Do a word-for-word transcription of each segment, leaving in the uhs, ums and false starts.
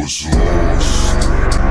was lost.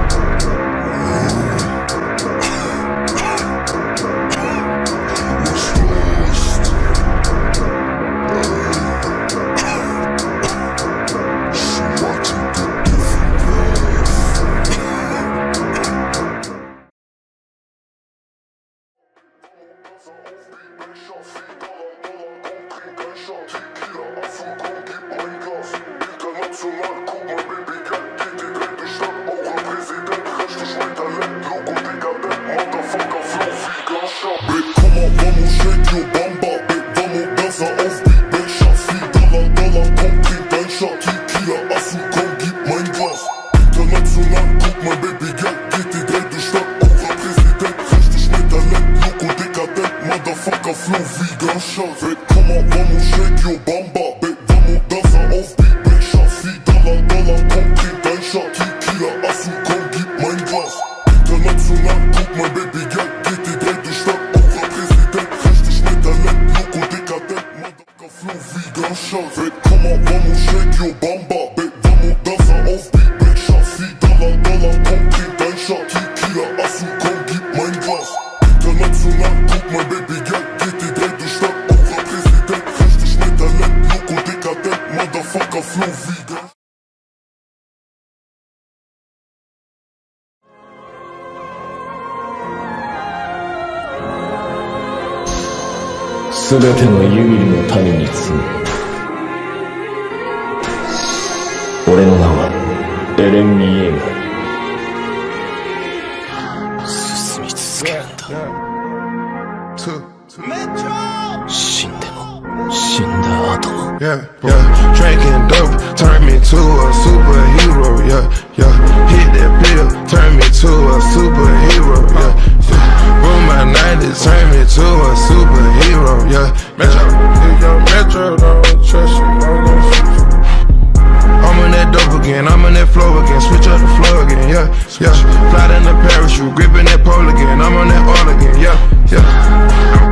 すべてのユミルの民に告ぐ。俺の名はエレン・ミエーガ。進み続けるんだ。死んでも死んだ後も。 Yeah, yeah, drinking dope turned me to a superhero. Yeah, yeah, hit that pill turned me to a superhero. Yeah, yeah, roll my nineties turned me to a superhero. Yeah, Metro, if your Metro don't trust you, I'm gon' shoot you. I'm on that dope again, I'm on that flow again, switch up the flow again. Yeah, yeah, fly in the parachute, gripping that pole again, I'm on that all again. Yeah, yeah.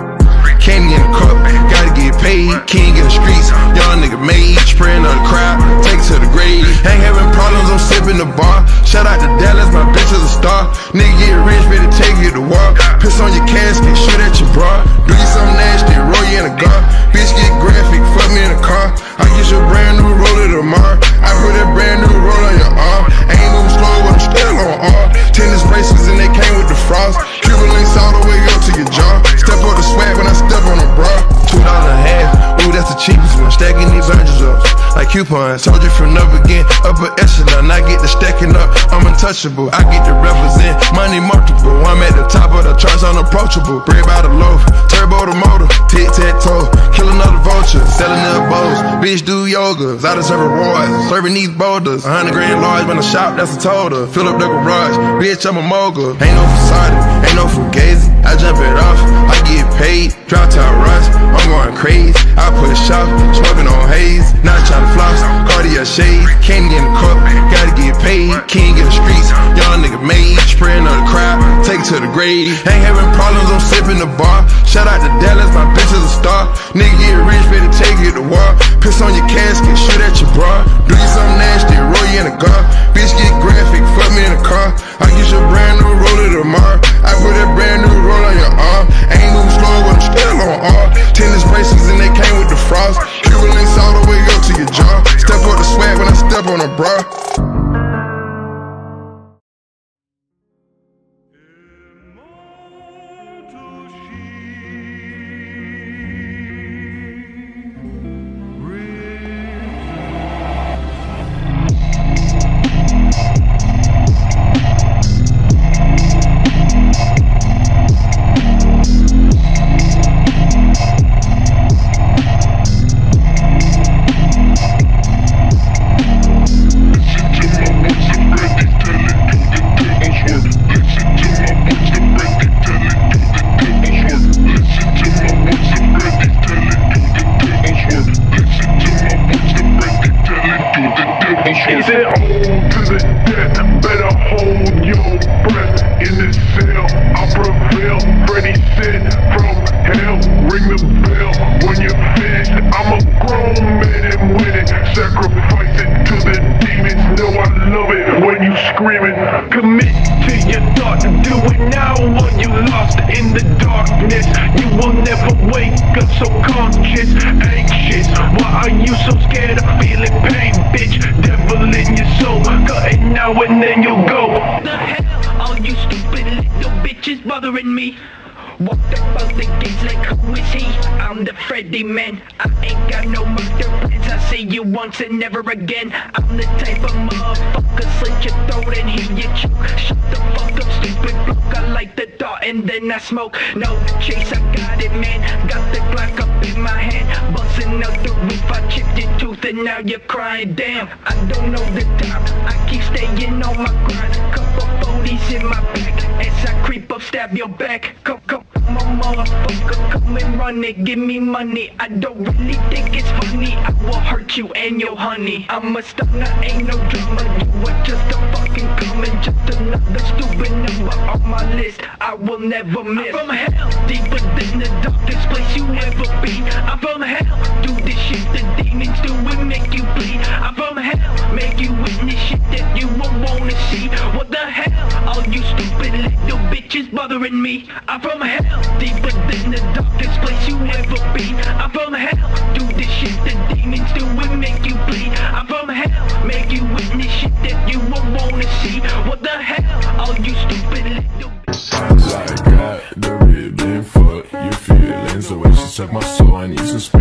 Candy in the cup, gotta get paid, king in the streets, young nigga made, spraying on the crowd, take it to the grave. Ain't having problems, I'm sipping the bar. Shout out to Dallas, my bitch is a star. Nigga get rich, better take you to war. Piss on your casket, shoot at your bra. Do you something nasty, roll you in a car. Bitch get graphic, fuck me in a car. I get your brand new roller tomorrow. I put that brand new roll on your arm. Ain't moving slow, but I'm still on R. Tennis bracelets and they came with the frost. Cuban links all the way up to your jaw. Step on the swag when I step on a bra. Two dollars a half, ooh that's the cheapest one. Stacking these hundreds up like coupons. Told you from up again, upper echelon. I get the stacking up, I'm untouchable. I get to represent money multiple. I'm at the top of the charts, unapproachable. Bread by the loaf, turbo the motor, tic tac toe, kill another vulture, selling their bows. Bitch do yoga, I deserve rewards, serving these boulders. A hundred grand large when I shop, that's a total. Fill up the garage, bitch I'm a mogul. Ain't no facade, ain't no fugazi. I jump it off, I get paid. Drop top rush, I'm going crazy. I push off, smoking on haze. Not trying to floss, Cartier shades. Candy in the cup, gotta get paid. King in the streets, young nigga made. Spraying on the crowd, take it to the grave. Ain't having problems, I'm sipping the bar. Shout out to Dallas, my bitch is a star. Nigga get rich, better take you to war. Piss on your casket, shoot at your bra. Do you something nasty, roll you in a car. Bitch get graphic, fuck me in a car. I get your brand new roller tomorrow. I put that brand new roll on your arm. Ain't moving slow, but I'm still on R. Tennis bracelets and they came with the frost. Cuban links all the way up to your jaw. Step on the swag when I step on a bra. Is it on to the death? Better hold your breath. In the cell, I prevail. Freddy sent from hell. Ring the bell when you're finished. I'm a grown man and winning. Sacrifice it to the demons. Know I love lost in the darkness. You will never wake up so conscious, anxious. Why are you so scared of feeling pain, bitch? Devil in your soul, cutting now and then you'll go. What the hell, all you stupid little bitches bothering me? Walked about the gates like who is he? I'm the Freddy man, I ain't got no murder plans. I see you once and never again. I'm the type of motherfucker slit your throat and hear you choke. Shut the fuck up, stupid bloke. I like the thought and then I smoke. No chase, I got it, man. Got the Glock up in my hand, busting out the roof. I chipped your tooth and now you're crying. Damn, I don't know the time, I keep staying on my grind. Couple forties in my back as I creep up, stab your back. Come, come, come on, motherfucker, come and run it. Give me money, I don't really think it's funny. I will hurt you and your honey. I'm a stunner, ain't no drama. You are just a fucking comment, just another stupid number on my list. I will never miss. I'm from hell, deeper than the darkest place you ever been. I'm from hell, do this shit the demons do and make you bleed. I'm from hell, make you witness shit that you won't wanna see. What the hell, all you stupid little bitches bothering me? I'm from hell, deeper than the darkest place you ever been. I'm from hell, do this shit the demons do and make you bleed. I'm from hell, make you witness shit that you won't wanna see. What the hell, all you stupid little I got the ribbon for your feelings. The way she took my soul, I need some space.